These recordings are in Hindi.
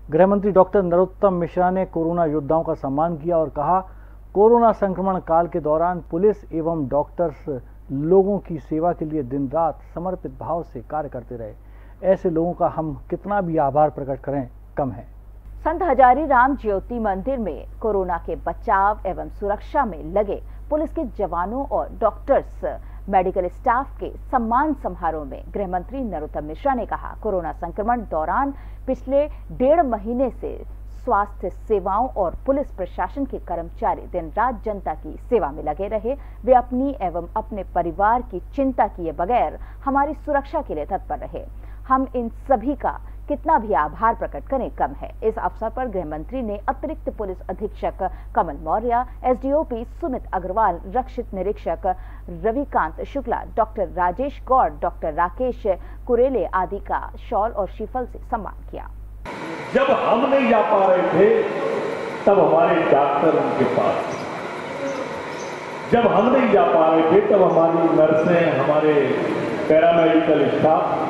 गृह मंत्री डॉक्टर नरोत्तम मिश्रा ने कोरोना योद्धाओं का सम्मान किया और कहा, कोरोना संक्रमण काल के दौरान पुलिस एवं डॉक्टर्स लोगों की सेवा के लिए दिन रात समर्पित भाव से कार्य करते रहे। ऐसे लोगों का हम कितना भी आभार प्रकट करें कम है। संत हजारी राम ज्योति मंदिर में कोरोना के बचाव एवं सुरक्षा में लगे पुलिस के जवानों और डॉक्टर्स मेडिकल स्टाफ के सम्मान समारोह में गृह मंत्री नरोत्तम मिश्रा ने कहा, कोरोना संक्रमण दौरान पिछले 1.5 महीने से स्वास्थ्य सेवाओं और पुलिस प्रशासन के कर्मचारी दिन रात जनता की सेवा में लगे रहे। वे अपनी एवं अपने परिवार की चिंता किए बगैर हमारी सुरक्षा के लिए तत्पर रहे। हम इन सभी का कितना भी आभार प्रकट करें कम है। इस अवसर पर गृह मंत्री ने अतिरिक्त पुलिस अधीक्षक कमल मौर्य, एसडीओपी सुमित अग्रवाल, रक्षित निरीक्षक रविकांत शुक्ला, डॉक्टर राजेश गौड़, डॉक्टर राकेश कुरेले आदि का शॉल और श्रीफल से सम्मान किया। जब हम नहीं जा पा रहे थे तब हमारे डॉक्टर उनके पास, जब हम नहीं जा पा रहे थे तब हमारी नर्सें, हमारे पैरामेडिकल स्टाफ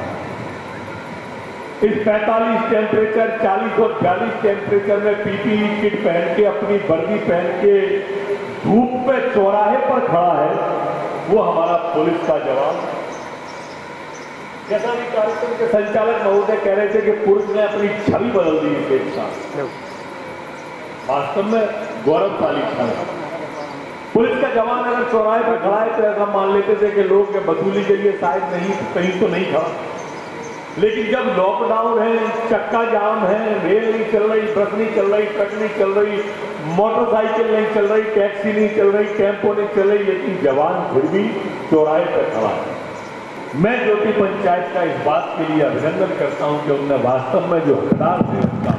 इस 45 टेम्परेचर, 40 और 42 टेम्परेचर में पीपीई किट पहन के, अपनी वर्दी पहन के धूप पे चौराहे पर खड़ा है, वो हमारा पुलिस का जवान। जैसा भी कार्यक्रम के संचालक महोदय कह रहे थे कि पुलिस ने अपनी छवि बदल दी इस एक साथ, वास्तव में गौरवशाली क्षण है। पुलिस का जवान अगर चौराहे पर खड़ा है तो ऐसा मान लेते थे कि लोग वसूली के लिए शायद नहीं, कहीं तो नहीं खड़ा। लेकिन जब लॉकडाउन है, चक्का जाम है, रेल नहीं चल रही, बस नहीं चल रही, ट्रक नहीं चल रही, मोटरसाइकिल नहीं चल रही, टैक्सी नहीं चल रही, टेम्पो नहीं चल रही, लेकिन जवान फिर भी चौराहे पर खड़ा है। मैं ज्योति पंचायत का इस बात के लिए अभिनंदन करता हूं कि उन्होंने वास्तव में जो हकदार थे उनका,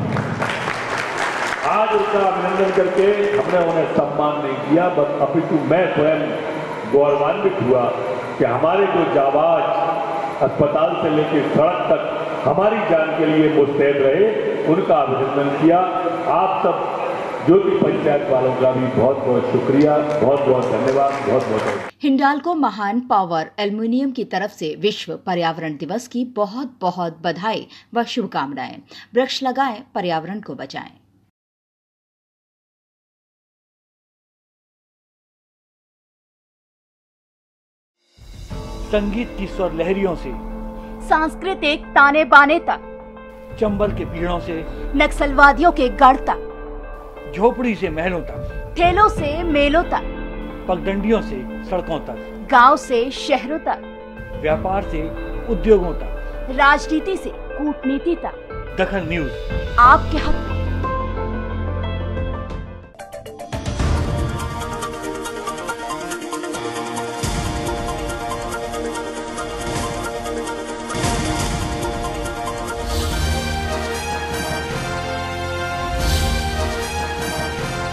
आज उनका अभिनंदन करके हमने उन्हें सम्मान नहीं किया, बस अपितु मैं स्वयं गौरवान्वित हुआ कि हमारे जो जाबाज अस्पताल से लेकर सड़क तक हमारी जान के लिए मुस्तैद रहे, उनका अभिनंदन किया। आप सब ज्योति पंचायत वालों का भी बहुत बहुत शुक्रिया, बहुत बहुत धन्यवाद, बहुत बहुत। हिंडाल्को महान पावर एल्युमिनियम की तरफ से विश्व पर्यावरण दिवस की बहुत बहुत बधाई व शुभकामनाएं। वृक्ष लगाएं, पर्यावरण को बचाएं। संगीत की स्वर लहरियों से सांस्कृतिक ताने बाने तक, चंबल के पीड़ों से नक्सलवादियों के गढ़ तक, झोपड़ी से महलों तक, ठेलों से मेलों तक, पगडंडियों से सड़कों तक, गांव से शहरों तक, व्यापार से उद्योगों तक, राजनीति से कूटनीति तक, दखल न्यूज आपके हक में।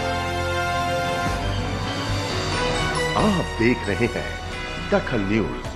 आप देख रहे हैं दखल न्यूज।